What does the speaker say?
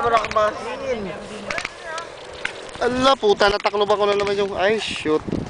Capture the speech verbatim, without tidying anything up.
naman ako masingin. Ala, puta, natakloban ko na naman yung... Ay, shoot.